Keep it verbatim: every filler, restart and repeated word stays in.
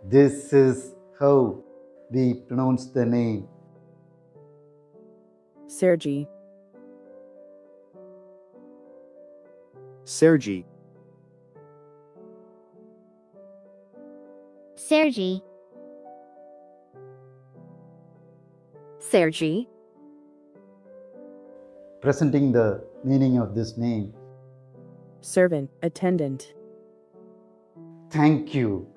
This is how we pronounce the name. Sergi, Sergie, Sergi, Sergie, Presenting the meaning of this name. servant, attendant. Thank you.